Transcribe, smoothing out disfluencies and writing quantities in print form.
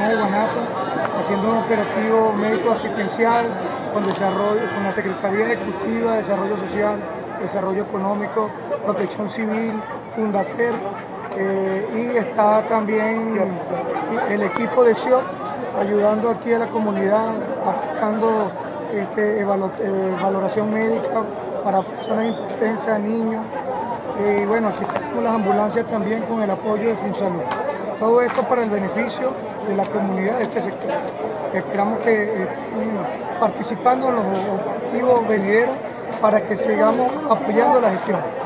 Departamento de Guanaco, haciendo un operativo médico asistencial con la Secretaría Ejecutiva de Desarrollo Social, Desarrollo Económico, Protección Civil, Fundacer, y está también el equipo de SIOP ayudando aquí a la comunidad, aplicando valoración médica para personas hipotensas, niños. Y bueno, aquí están las ambulancias también con el apoyo de FunSalud. Todo esto para el beneficio de la comunidad de este sector. Esperamos que participando en los objetivos venideros para que sigamos apoyando la gestión.